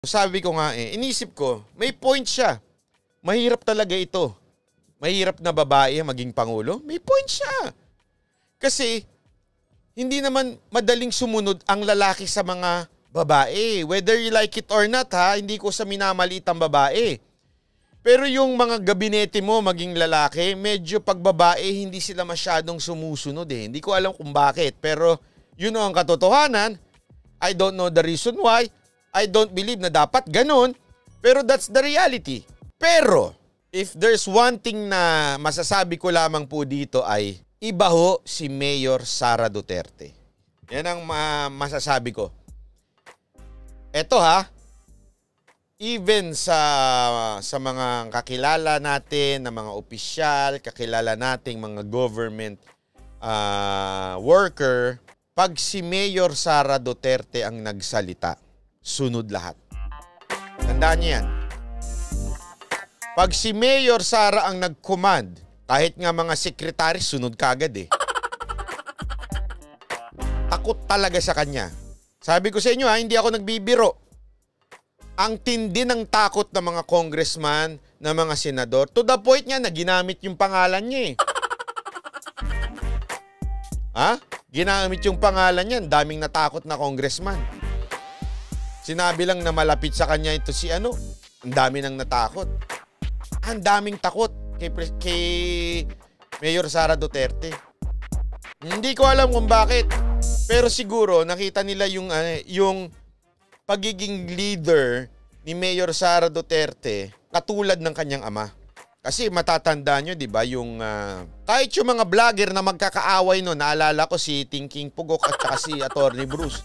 Sabi ko nga inisip ko, may point siya. Mahirap talaga ito. Mahirap na babae maging pangulo. May point siya. Kasi hindi naman madaling sumunod ang lalaki sa mga babae. Whether you like it or not hindi ko sa minamaliit ang babae. Pero yung mga gabinete mo maging lalaki, medyo pag babae hindi sila masyadong sumusunod Hindi ko alam kung bakit. Pero yun ang katotohanan. I don't know the reason why. I don't believe na dapat ganun, pero that's the reality. Pero, if there's one thing na masasabi ko lamang po dito ay, iba ho si Mayor Sara Duterte. Yan ang masasabi ko. Eto even sa mga kakilala natin, na mga opisyal, kakilala nating mga government worker, pag si Mayor Sara Duterte ang nagsalita, sunod lahat. Tandaan niyo yan. Pag si Mayor Sara ang nag-command, kahit nga mga sekretary, sunod kagad Takot talaga sa kanya. Sabi ko sa inyo hindi ako nagbibiro. Ang tindi ng takot ng mga congressman, ng mga senador, to the point nga na ginamit yung pangalan niya Ginamit yung pangalan niya. Daming natakot na congressman. Sinabi lang na malapit sa kanya ito si ang dami nang natakot. Ang daming takot kay Mayor Sara Duterte. Hindi ko alam kung bakit. Pero siguro nakita nila yung pagiging leader ni Mayor Sara Duterte katulad ng kanyang ama. Kasi matatanda nyo, di ba, yung kahit yung mga vlogger na magkakaaway naalala ko si Thinking Pugok at saka si Attorney Bruce.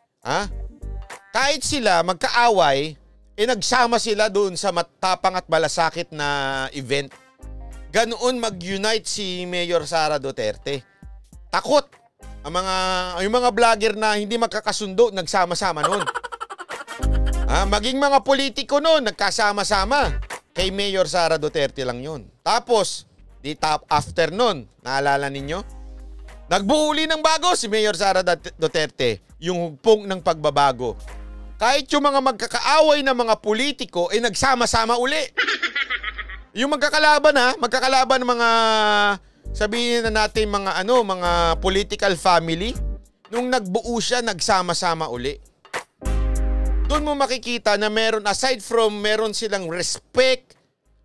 Kahit sila magkaaway, nagsama sila doon sa matapang at malasakit na event. Ganoon mag-unite si Mayor Sara Duterte. Takot. Yung mga vlogger na hindi magkakasundo, nagsama-sama noon. Maging mga politiko noon, nagkasama-sama. Kay Mayor Sara Duterte lang yun. Tapos, after noon, naalala ninyo? Nagbuo uli ng bago si Mayor Sara Duterte. Yung hugpong ng pagbabago. Kahit yung mga magkakaaway na mga politiko, nagsama-sama uli. Yung magkakalaban ng mga, sabihin na natin mga political family, nung nagbuo siya, nagsama-sama uli. Doon mo makikita na aside from meron silang respect,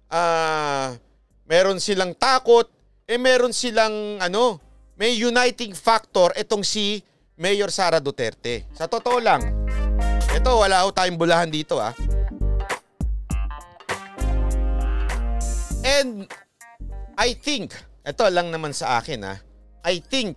meron silang takot, meron silang may uniting factor itong si Mayor Sara Duterte. Sa totoo lang, ito wala tayong bulahan dito And I think, ito lang naman sa akin I think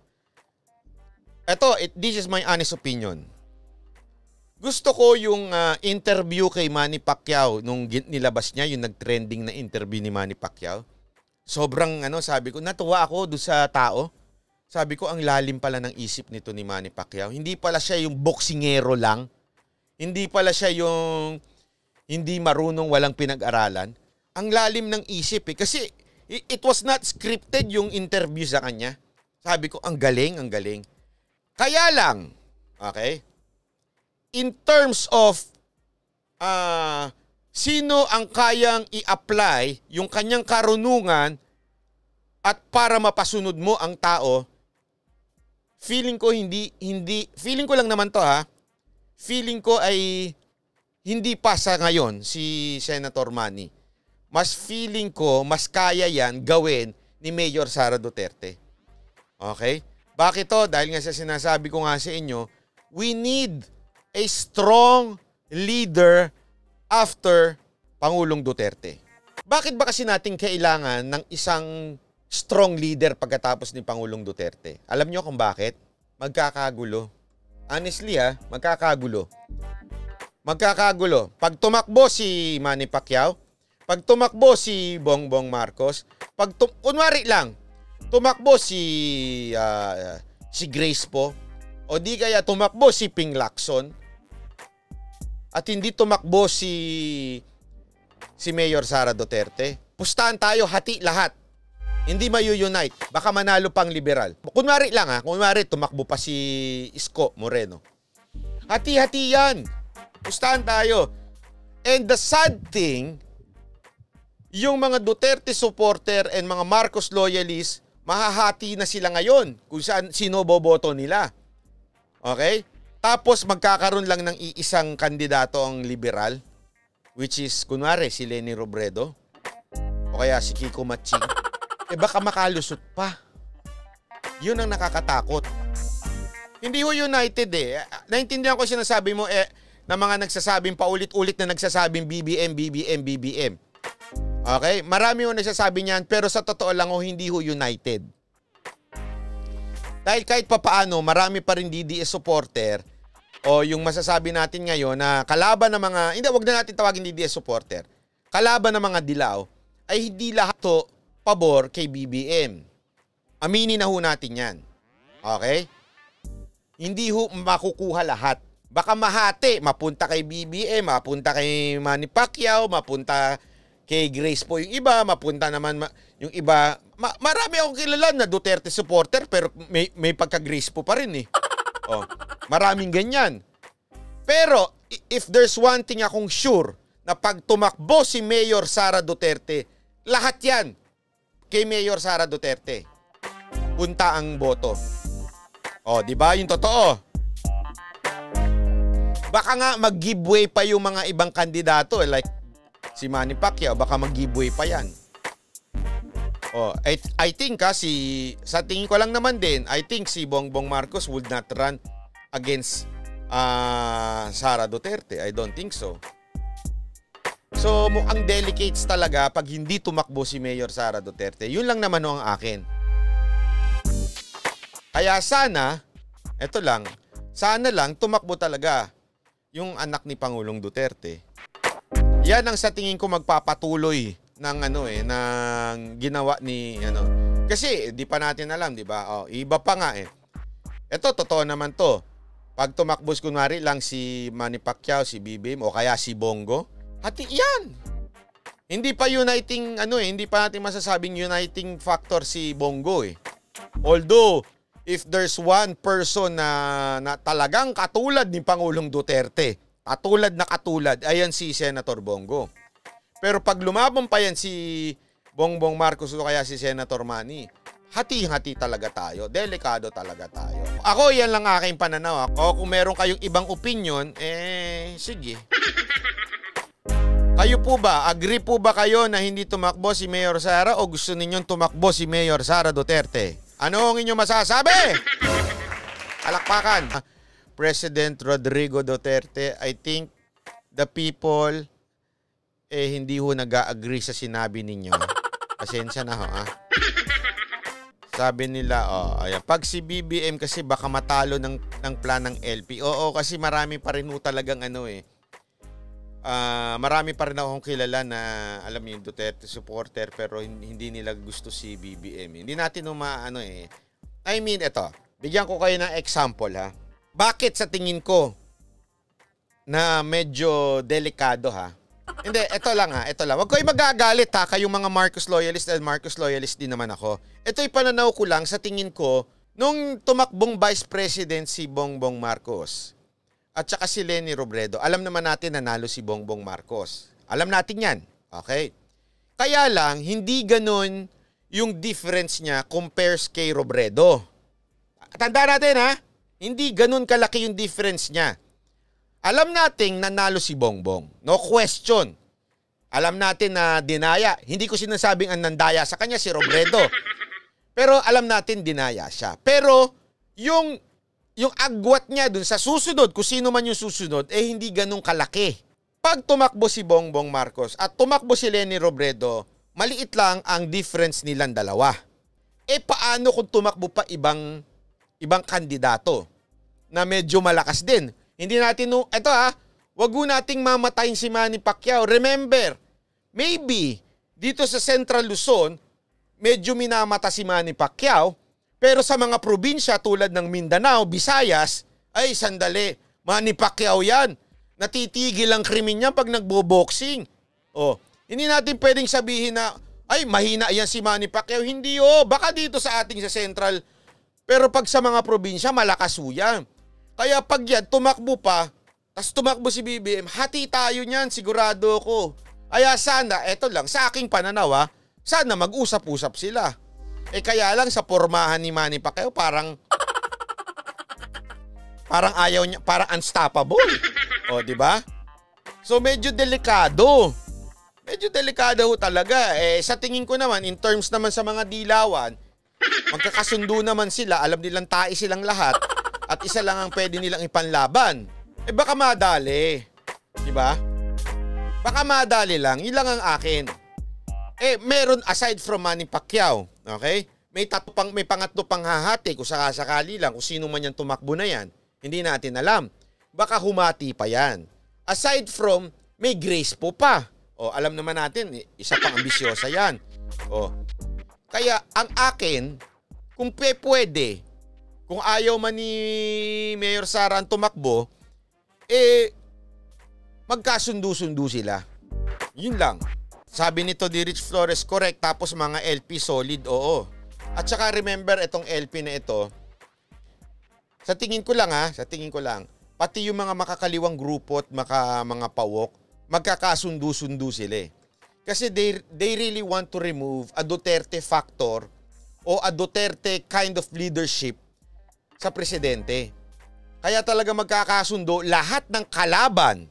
this is my honest opinion. Gusto ko yung interview kay Manny Pacquiao nung nilabas niya, yung nag-trending na interview ni Manny Pacquiao. Sobrang sabi ko, natuwa ako doon sa tao. Sabi ko, ang lalim pala ng isip nito ni Manny Pacquiao. Hindi pala siya yung boksingero lang. Hindi pala siya yung hindi marunong, walang pinag-aralan. Ang lalim ng isip Kasi it was not scripted yung interview sa kanya. Sabi ko, ang galing, ang galing. Kaya lang, okay? In terms of sino ang kayang i-apply yung kanyang karunungan at para mapasunod mo ang tao, feeling ko feeling ko lang naman to feeling ko ay hindi pa sa ngayon si Senator Manny. Mas feeling ko, mas kaya yan gawin ni Mayor Sara Duterte. Okay? Bakit to? Dahil nga sa sinasabi ko nga sa inyo, we need a strong leader after Pangulong Duterte. Bakit ba kasi natin kailangan ng isang strong leader pagkatapos ni Pangulong Duterte? Alam nyo kung bakit? Magkakagulo. Honestly magkakagulo. Magkakagulo. Pag tumakbo si Manny Pacquiao, pag tumakbo si Bongbong Marcos, kunwari lang, tumakbo si Grace po, o di kaya tumakbo si Ping Lacson, at hindi tumakbo si Mayor Sara Duterte, pustahan tayo, hati lahat. Hindi mayu-unite. Baka manalo pang liberal. Kunwari lang kunwari tumakbo pa si Isko Moreno. Hati-hati yan. Pustahan tayo. And the sad thing, yung mga Duterte supporter and mga Marcos loyalists, mahahati na sila ngayon kung sino boboto nila. Okay? Tapos magkakaroon lang ng iisang kandidato ang liberal, which is, kunwari, si Leni Robredo o kaya si Kiko Matching. Baka makalusot pa. Yun ang nakakatakot. Hindi ho united eh. Naintindihan ko sinasabi mo na mga nagsasabing paulit-ulit na nagsasabing BBM, BBM, BBM. Okay? Marami ho nagsasabi niyan, pero sa totoo lang ho, hindi ho united. Dahil kahit papaano, marami pa rin DDS supporter o yung masasabi natin ngayon na kalaban ng mga, hindi, wag na natin tawagin DDS supporter, kalaban ng mga dilaw, ay hindi lahat to pabor kay BBM. Aminin na ho natin yan. Okay? Hindi ho makukuha lahat. Baka mahati, mapunta kay BBM, mapunta kay Manny Pacquiao, mapunta kay Grace po yung iba, mapunta naman yung iba. Marami akong kilala na Duterte supporter pero may pagka-Grace po pa rin eh. Oh, maraming ganyan. Pero if there's one thing akong sure na pag tumakbo si Mayor Sara Duterte, lahat yan kay Mayor Sara Duterte. Punta ang boto. Oh, di ba? Yung totoo. Baka nga mag-giveaway pa yung mga ibang kandidato like si Manny Pacquiao, baka mag-giveaway pa yan. Oh, I think sa tingin ko lang naman din, I think si Bongbong Marcos would not run against Sara Duterte. I don't think so. So, mukhang delicates talaga pag hindi tumakbo si Mayor Sara Duterte. Yun lang naman ang akin. Kaya sana, eto lang, sana lang tumakbo talaga yung anak ni Pangulong Duterte. Yan ang sa tingin ko magpapatuloy ng ng ginawa ni Kasi di pa natin alam, di ba? Oh, iba pa nga eh. Ito totoo naman to. Pag tumakbos kunwari lang si Manny Pacquiao, si BBM o kaya si Bongo, hati yan. Hindi pa uniting hindi pa natin masasabing uniting factor si Bongo eh. Although if there's one person na talagang katulad ni Pangulong Duterte, katulad, ayan si Senator Bongo. Pero pag lumabang pa yan si Bongbong Marcos o kaya si Senator Manny, hati-hati talaga tayo. Delikado talaga tayo. Ako, yan lang aking pananaw. O kung meron kayong ibang opinion, sige. Kayo po ba? Agree po ba kayo na hindi tumakbo si Mayor Sara o gusto ninyong tumakbo si Mayor Sara Duterte? Ano ang inyong masasabi? Alakpakan. President Rodrigo Duterte, I think the people hindi ho nag-agree sa sinabi ninyo. Pasensya na ho, Sabi nila, ayan, pag si BBM kasi baka matalo ng plan ng LP. Oo, kasi marami pa rin ho talagang marami pa rin akong kilala na alam niyo yung Duterte supporter pero hindi nila gusto si BBM. Hindi natin I mean, ito. Bigyan ko kayo ng example, ha. Bakit sa tingin ko na medyo delikado, ha? Hindi, ito lang. Huwag kayo magagalit, ha, kayong mga Marcos loyalist and Marcos loyalist din naman ako. Ito'y pananaw ko lang sa tingin ko nung tumakbong Vice President si Bongbong Marcos at saka si Leni Robredo. Alam naman natin nanalo si Bongbong Marcos. Alam natin yan. Okay? Kaya lang, hindi ganun yung difference niya compares kay Robredo. Tanda natin, ha? Hindi ganun kalaki yung difference niya. Alam nating nanalo si Bongbong. No question. Alam natin na dinaya. Hindi ko sinasabing ang nandaya sa kanya si Robredo. Pero alam natin dinaya siya. Pero yung agwat niya dun sa susunod, kung sino man yung susunod, hindi ganun kalaki. Pag tumakbo si Bongbong Marcos at tumakbo si Leni Robredo, maliit lang ang difference nilang dalawa. Paano kung tumakbo pa ibang kandidato na medyo malakas din? Hindi natin, wag nating mamatayin si Manny Pacquiao. Remember, maybe dito sa Central Luzon, medyo minamata si Manny Pacquiao, pero sa mga probinsya tulad ng Mindanao, Visayas, ay sandali, Manny Pacquiao yan. Natitigil ang krimen niya pag nagbo-boxing. Hindi natin pwedeng sabihin na, ay mahina yan si Manny Pacquiao. Hindi baka dito sa ating sa Central, pero pag sa mga probinsya, malakas yan. Kaya pag yan, tumakbo pa, tas tumakbo si BBM, hati tayo niyan, sigurado ko. Kaya sana, eto lang, sa aking pananaw sana mag-usap-usap sila. Kaya lang sa pormahan ni Manny Pacquiao, parang ayaw niya, parang unstoppable. O, di ba? So medyo delikado. Medyo delikado talaga. Sa tingin ko naman, in terms naman sa mga dilawan, magkakasundo naman sila, alam nilang tae silang lahat, at isa lang ang pwede nilang ipanlaban. Baka madali. Di ba? Baka madali lang. Yun lang ang akin. Meron aside from Manny Pacquiao, okay? May pangatlo pang hahati kung sakasakali lang kung sino man yan tumakbo na yan. Hindi natin alam. Baka humati pa yan. Aside from, may Grace po pa. Alam naman natin, isa pang ambisyosa yan. Kaya ang akin, kung pwede, kung ayaw man ni Mayor Sara ang tumakbo, magkasundo-sundo sila. Yun lang. Sabi nito di Rich Flores, correct. Tapos mga LP solid, oo. At saka remember, itong LP na ito, sa tingin ko lang, pati yung mga makakaliwang grupo at mga pawok, magkakasundo-sundo sila. Kasi they really want to remove a Duterte factor o a Duterte kind of leadership sa presidente. Kaya talaga magkakasundo lahat ng kalaban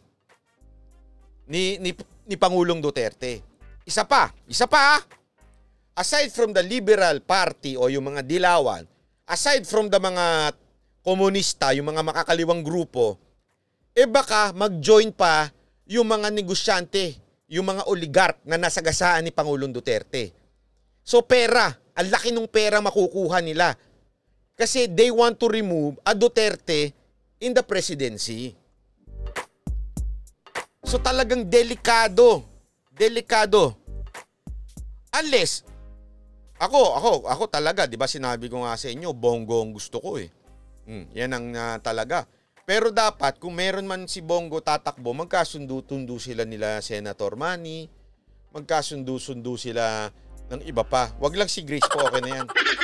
ni Pangulong Duterte. Isa pa. Aside from the Liberal Party o yung mga dilawan, aside from the mga komunista, yung mga makakaliwang grupo, baka mag-join pa yung mga negosyante, yung mga oligark na nasagasaan ni Pangulong Duterte. So pera, ang laki ng pera makukuha nila. Kasi they want to remove a Duterte in the presidency. So talagang delikado. Unless, ako talaga, di ba sinabi ko nga sa inyo, Bongo ang gusto ko yan ang talaga. Pero dapat, kung meron man si Bongo tatakbo, magkasundo-tundo sila nila Senator Manny, magkasundo-sundo sila ng iba pa. Wag lang si Grace po, okay na yan.